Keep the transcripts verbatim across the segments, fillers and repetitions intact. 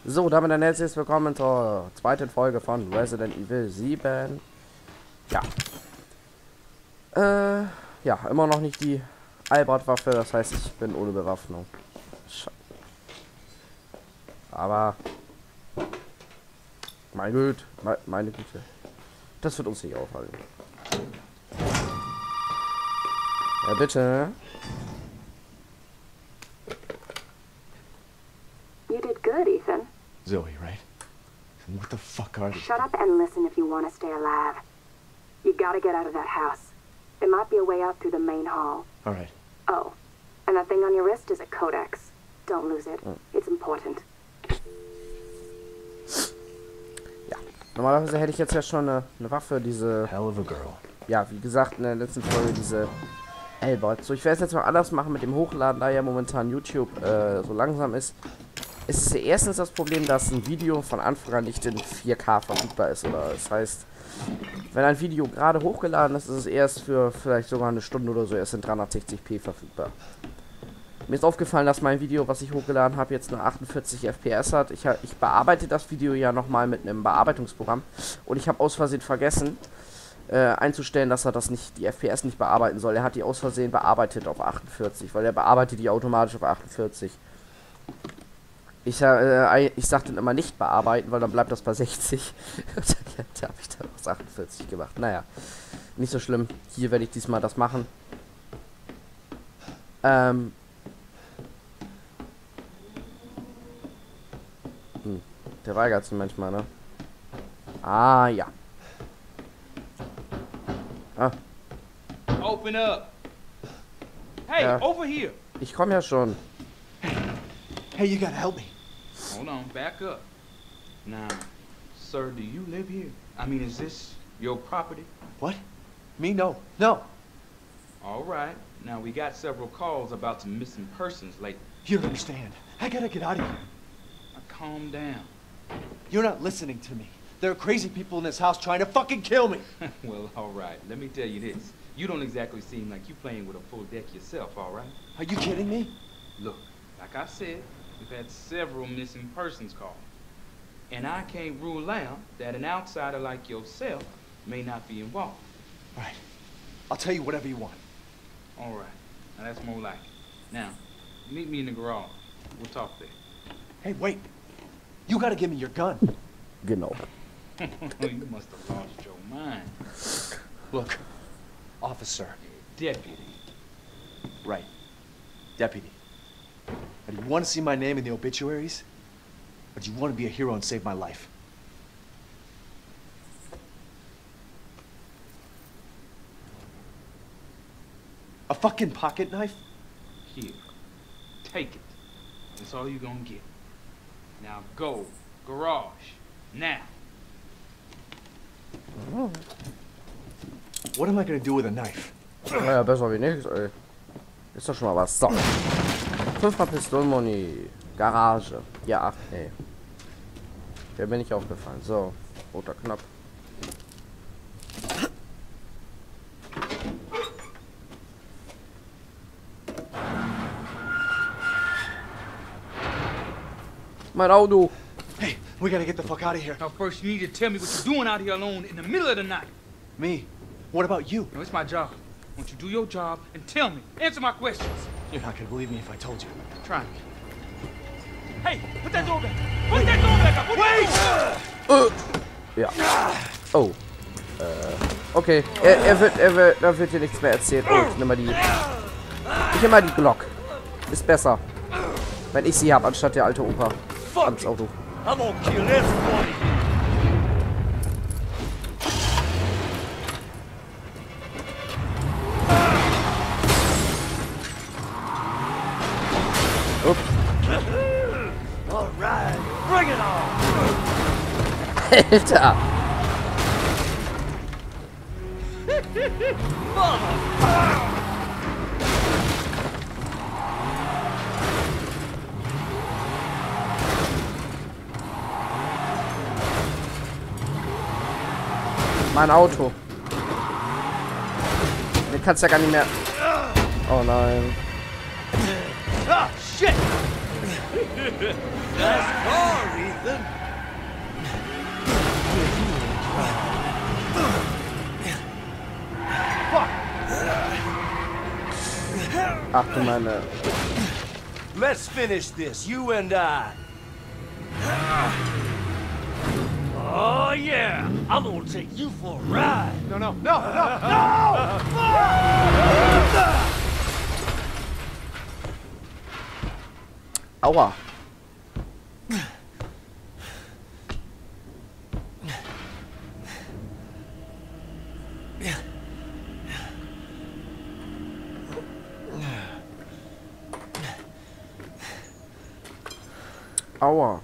So, damit ein herzliches Willkommen zur zweiten Folge von Resident Evil sieben. Ja. Äh, ja, immer noch nicht die Albert-Waffe, das heißt, ich bin ohne Bewaffnung. Scheiße. Aber... Mein Güte, me meine Güte. Das wird uns nicht aufhalten. Ja, bitte. You did good, Ethan. Zoe, right? And what the fuck are these? Shut up and listen if you want to stay alive. You gotta get out of that house. There might be a way out through the main hall. All right. Oh, and that thing on your wrist is a codex. Don't lose it. It's important. Ja, normalerweise hätte ich jetzt ja schon eine, eine Waffe, diese... Hell of a girl. Ja, wie gesagt, in der letzten Folge diese... Albert. So, ich werde es jetzt mal anders machen mit dem Hochladen, da ja momentan YouTube äh, so langsam ist. Es ist ja erstens das Problem, dass ein Video von Anfang an nicht in vier K verfügbar ist. Oder das heißt, wenn ein Video gerade hochgeladen ist, ist es erst für vielleicht sogar eine Stunde oder so erst in dreihundertsechzig p verfügbar. Mir ist aufgefallen, dass mein Video, was ich hochgeladen habe, jetzt nur achtundvierzig F P S hat. Ich, ich bearbeite das Video ja nochmal mit einem Bearbeitungsprogramm. Und ich habe aus Versehen vergessen, Äh, einzustellen, dass er das nicht, die F P S nicht bearbeiten soll. Er hat die aus Versehen bearbeitet auf achtundvierzig, weil er bearbeitet die automatisch auf achtundvierzig. Ich, äh, ich sag dann immer nicht bearbeiten, weil dann bleibt das bei sechzig. Da habe ich dann auf achtundvierzig gemacht. Naja, nicht so schlimm. Hier werde ich diesmal das machen. Ähm. Hm, der weigert sich manchmal, ne? Ah, ja. Ah. Open up. Hey, Ja. over here. Ich komme ja schon. Hey, you gotta help me. Hold on, back up. Now, sir, do you live here? I mean, is this your property? What? Me? No. No. All right. Now, we got several calls about some missing persons lately. You don't understand. I gotta get out of here. Now, calm down. You're not listening to me. There are crazy people in this house trying to fucking kill me. Well, all right. Let me tell you this. You don't exactly seem like you playing with a full deck yourself, all right? Are you kidding me? Look, like I said, we've had several missing persons calls. And I can't rule out that an outsider like yourself may not be involved. All right. I'll tell you whatever you want. All right. Now, that's more like it. Now, meet me in the garage. We'll talk there. Hey, wait. You gotta give me your gun. Genau. You must have lost your mind. Look, officer. Deputy. Right. Deputy. Now, do you want to see my name in the obituaries? Or do you want to be a hero and save my life? A fucking pocket knife? Here. Take it. That's all you're gonna get. Now go. Garage. Now. What am I gonna do with a knife? Naja, besser wie nichts, ey. Ist doch schon mal was. So. Fünfmal Pistolenmoni. Garage. Ja, ach, ey. Der bin ich aufgefallen. So. Roter Knopf. Mein Auto. Hey, we gotta get the fuck out of here. Now first you need to tell me what you're doing out here alone in the middle of the night. Me? What about you? No, it's my job. Won't you do your job and tell me? Answer my questions. You're not gonna believe me if I told you. Try me. Hey, put that door back. Put that door back up. Put Wait! Äh, ja. Oh. Äh, okay. Er, er wird, er wird, da wird hier nichts mehr erzählt. Oh, ich nehme mal die. Ich nehme mal die Glock. Ist besser. Wenn ich sie habe, anstatt der alte Opa. Ans Auto. I'm gonna kill everybody. Ups. All right, bring it on. Alter. Mein Auto. Den kannst ja gar nicht mehr. Oh nein. Ah, shit! Nice car, Ethan. nothing. Ach du meine... Let's finish this, you and I. Oh yeah, I'm gonna take you for a ride. No, no, no, no, no! Aua. Aua.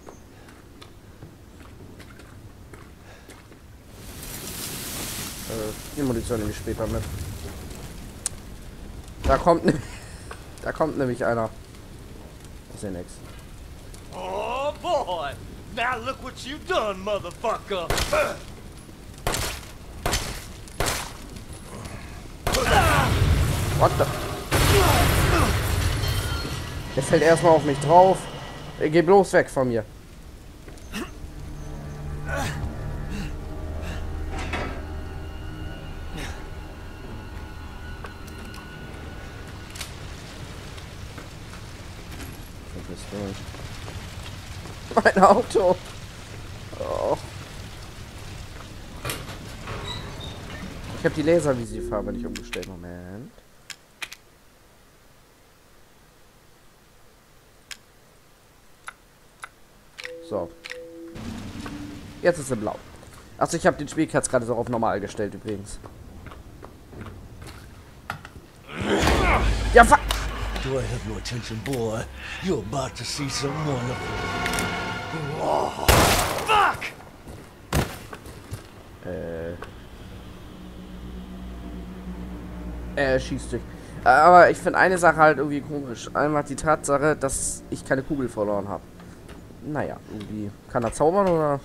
Äh, die Munition nehme ich später mit. Da kommt ne da kommt nämlich einer. Ich sehe nix. Oh boy! Now look what you done, motherfucker! What the? Der fällt erstmal auf mich drauf. Geh bloß weg von mir. Mein Auto. Oh. Ich habe die Laservisierfarbe nicht umgestellt. Moment. So. Jetzt ist sie blau. Achso, ich habe den Spielkreis gerade so auf normal gestellt übrigens. Ja, fuck! Do I have your attention, boy? You're about to see some wonderful. Oh, fuck! Äh. Er schießt dich. Aber ich finde eine Sache halt irgendwie komisch. Einmal die Tatsache, dass ich keine Kugel verloren habe. Naja, irgendwie. Kann er zaubern oder?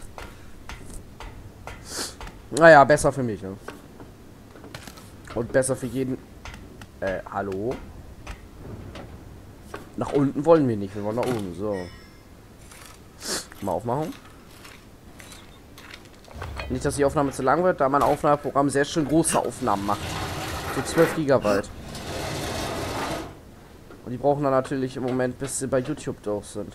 Naja, besser für mich, ne? Und besser für jeden. Äh, hallo? Nach unten wollen wir nicht, wir wollen nach oben. So. Mal aufmachen. Nicht, dass die Aufnahme zu lang wird, da mein Aufnahmeprogramm sehr schön große Aufnahmen macht. So zwölf Gigabyte. Und die brauchen dann natürlich im Moment, bis sie bei YouTube durch sind.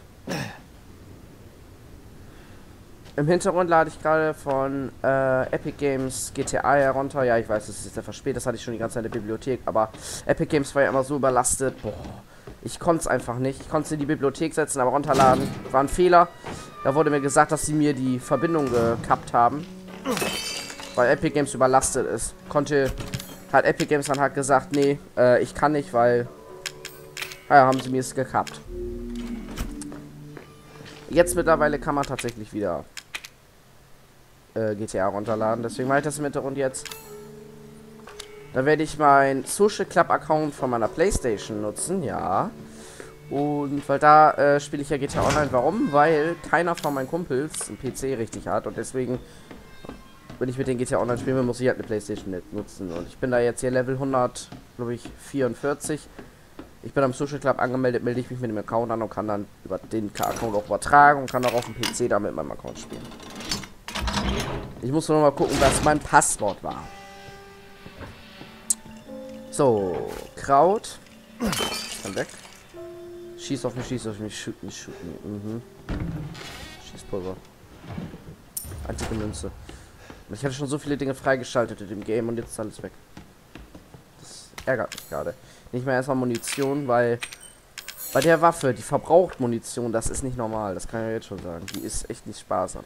Im Hintergrund lade ich gerade von äh, Epic Games G T A herunter. Ja, ich weiß, es ist etwas spät, das hatte ich schon die ganze Zeit in der Bibliothek, aber Epic Games war ja immer so überlastet. Boah, ich konnte es einfach nicht. Ich konnte es in die Bibliothek setzen, aber runterladen war ein Fehler. Da wurde mir gesagt, dass sie mir die Verbindung gekappt haben, weil Epic Games überlastet ist. Konnte, hat Epic Games dann halt gesagt, nee, äh, ich kann nicht, weil, naja, haben sie mir es gekappt. Jetzt mittlerweile kann man tatsächlich wieder G T A runterladen, deswegen mache ich das im Hintergrund jetzt. Da werde ich meinen Social Club Account von meiner PlayStation nutzen, ja. Und weil da äh, spiele ich ja G T A Online. Warum? Weil keiner von meinen Kumpels einen P C richtig hat und deswegen, wenn ich mit den G T A Online spiele, muss ich halt eine PlayStation nutzen. Und ich bin da jetzt hier Level hundert, glaube ich, vierundvierzig. Ich bin am Social Club angemeldet, melde ich mich mit dem Account an und kann dann über den Account auch übertragen und kann auch auf dem P C da mit meinem Account spielen. Ich muss nur noch mal gucken, was mein Passwort war. So, Kraut. Kann weg. Schieß auf mich, schieß auf mich, shoot mich, shoot mich. Mhm. Schießpulver. Antike Münze. Ich hatte schon so viele Dinge freigeschaltet in dem Game und jetzt ist alles weg. Das ärgert mich gerade. Nicht mehr erstmal Munition, weil bei der Waffe, die verbraucht Munition, das ist nicht normal. Das kann ich jetzt schon sagen. Die ist echt nicht sparsam.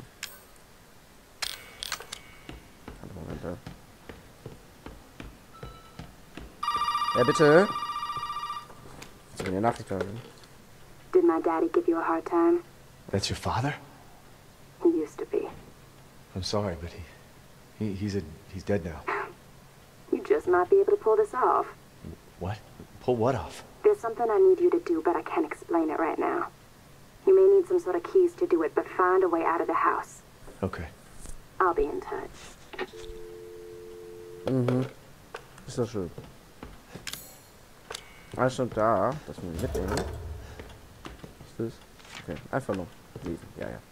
Moment. Ja, bitte. So, wenn ihr Nachricht haben. Did my daddy give you a hard time? That's your father? He used to be. I'm sorry, but he, he he's a he's dead now. You just might be able to pull this off. What? Pull what off? There's something I need you to do, but I can't explain it right now. You may need some sort of keys to do it, but find a way out of the house. Okay. I'll be in touch. Mhm. Ist doch schön. Ah, schon da. Das muss ich mitnehmen. Was ist das? Okay, einfach nur. Lesen, ja, ja.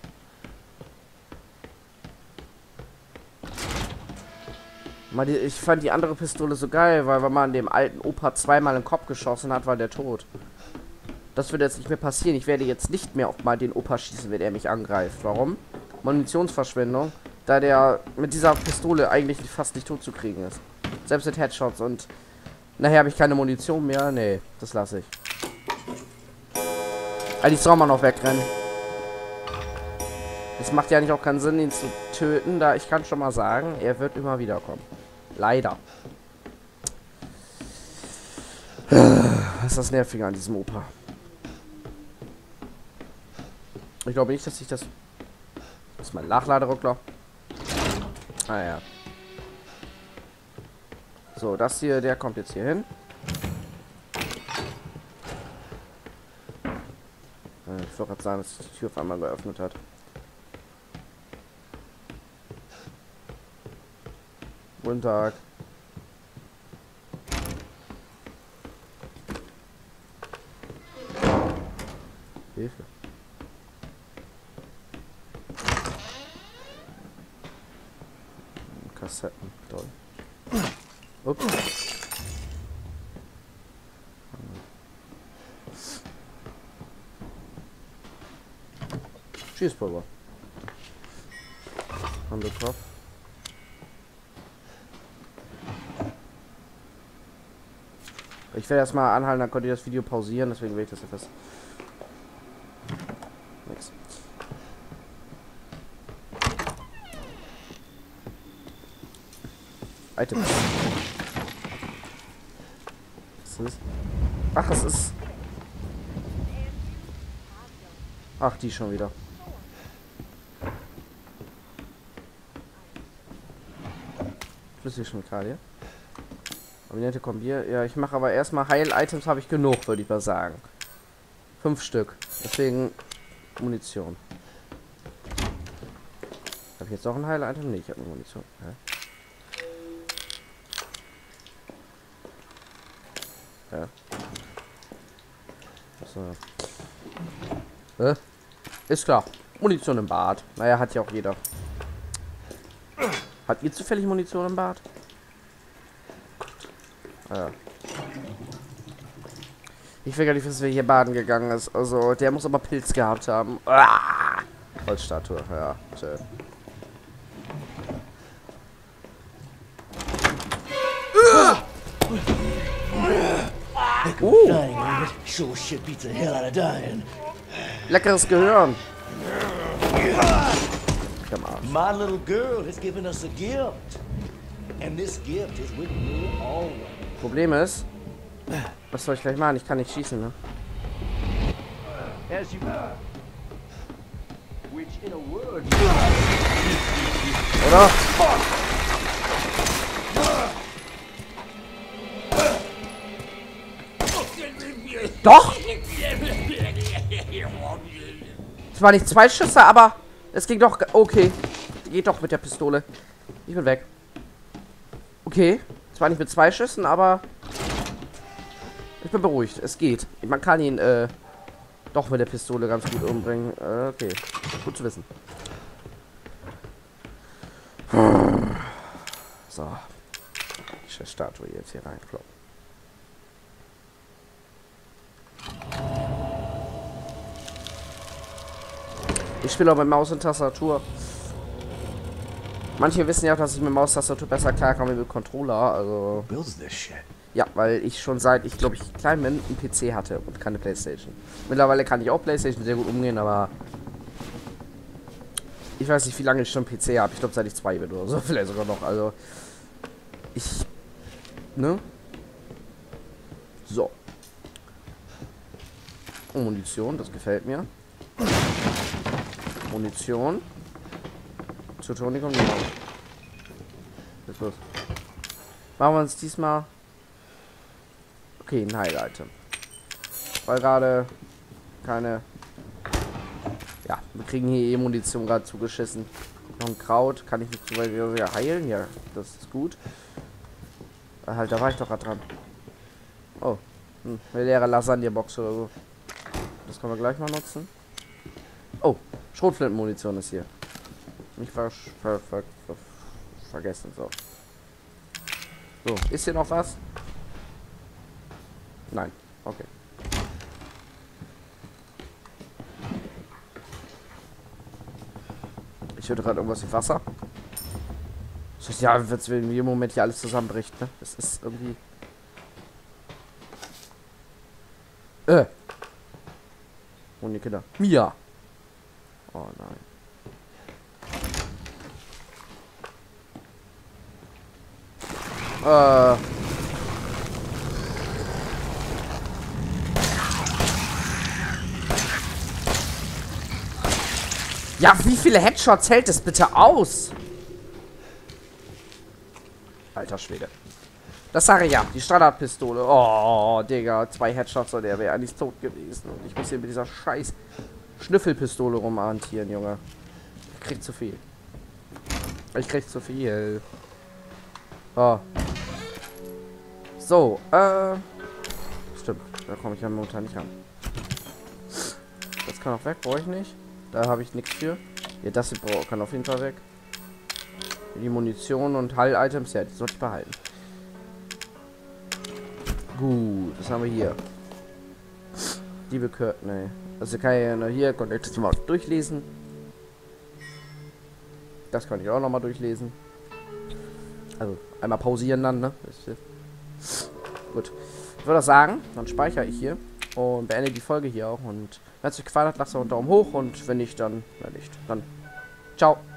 Mal die, ich fand die andere Pistole so geil, weil wenn man dem alten Opa zweimal in den Kopf geschossen hat, war der tot. Das würde jetzt nicht mehr passieren. Ich werde jetzt nicht mehr auf mal den Opa schießen, wenn er mich angreift. Warum? Munitionsverschwendung, da der mit dieser Pistole eigentlich fast nicht tot zu kriegen ist. Selbst mit Headshots und nachher habe ich keine Munition mehr. Nee, das lasse ich. Eigentlich soll man noch wegrennen. Es macht ja nicht auch keinen Sinn, ihn zu töten, da ich kann schon mal sagen, er wird immer wieder kommen. Leider. Was ist das Nervige an diesem Opa? Ich glaube nicht, dass ich das... Das ist mein Nachladeruckler. Ah ja. So, das hier, der kommt jetzt hier hin. Ich wollte gerade sagen, dass die Tür auf einmal geöffnet hat. Guten Tag. Hilfe. Kassetten, toll. Ups. Schießpulver. Handelkopf. Ich werde erstmal anhalten, dann könnt ihr das Video pausieren, deswegen werde ich das etwas. Nix. Item. Was ist? Ach, es ist. Ach, die schon wieder. Flüssigchemikalie. Prominente Kombier. Ja, ich mache aber erstmal Heil-Items habe ich genug, würde ich mal sagen. Fünf Stück. Deswegen Munition. Habe ich jetzt noch ein Heil-Item? Nee, ich habe eine Munition. Ja. Ja. So. Äh? Ist klar. Munition im Bad. Naja, hat ja auch jeder. Hat ihr zufällig Munition im Bad? Ja. Ich will gar nicht wissen, wer hier baden gegangen ist. Also, der muss aber Pilz gehabt haben. Ah! Holzstatue, ja. Schön. Uh. Sure shit beats the hell out of dying. Leckeres Gehirn. My little girl has given us a gift. And this gift is with me always. Problem ist, was soll ich gleich machen? Ich kann nicht schießen, ne? As you which in a word. Oder? Doch! Es waren nicht zwei Schüsse, aber es ging doch. Okay. Geht doch mit der Pistole. Ich bin weg. Okay. Zwar nicht mit zwei Schüssen, aber ich bin beruhigt. Es geht. Man kann ihn äh, doch mit der Pistole ganz gut umbringen. Äh, okay. Gut zu wissen. So. Die Statue jetzt hier reinkloppen. Ich spiele auch mit Maus und Tastatur. Manche wissen ja auch, dass ich mit Maustastatur besser klarkomme wie mit Controller, also... Ja, weil ich schon seit, ich glaube, ich klein bin, einen P C hatte und keine Playstation. Mittlerweile kann ich auch Playstation sehr gut umgehen, aber... Ich weiß nicht, wie lange ich schon P C habe. Ich glaube, seit ich zwei bin oder so, vielleicht sogar noch, also... Ich... Ne? So. Munition, das gefällt mir. Munition. Zu Toni kommt nicht raus. Was ist los? Machen wir uns diesmal. Okay, ein Heil-Item. Weil gerade keine. Ja, wir kriegen hier eh Munition gerade zugeschissen. Noch ein Kraut. Kann ich mich zu wieder heilen? Ja, das ist gut. Halt, da war ich doch gerade dran. Oh. Hm, eine leere Lasagne-Box oder so. Das können wir gleich mal nutzen. Oh, Schrotflintenmunition ist hier. Nicht ver ver ver ver vergessen, so. So, ist hier noch was? Nein, okay. Ich höre gerade irgendwas wie Wasser. Das heißt, ja, wird in jedem Moment hier alles zusammenbricht, ne? Das ist irgendwie... Äh. Und die Kinder. Mia. Oh nein. Äh. Ja, wie viele Headshots hält es bitte aus? Alter Schwede. Das sage ich ja, die Standardpistole. Oh, Digga, zwei Headshots und er wäre eigentlich tot gewesen. Und ich muss hier mit dieser scheiß Schnüffelpistole rumhantieren, Junge. Ich krieg zu viel. Ich krieg zu viel. Oh. So, äh. Stimmt, da komme ich ja momentan nicht ran. Das kann auch weg, brauche ich nicht. Da habe ich nichts für. Ja, das hier brauch, kann auf jeden Fall weg. Die Munition und Heil-Items, ja, die sollte ich behalten. Gut, was haben wir hier? Die bekört, ne. Also kann ich ja noch hier, konnte ich das mal durchlesen. Das kann ich auch noch mal durchlesen. Also einmal pausieren dann, ne? Gut. Ich würde sagen, dann speichere ich hier und beende die Folge hier auch. Und wenn es euch gefallen hat, lasst doch einen Daumen hoch und wenn nicht, dann, wenn nicht, dann ciao.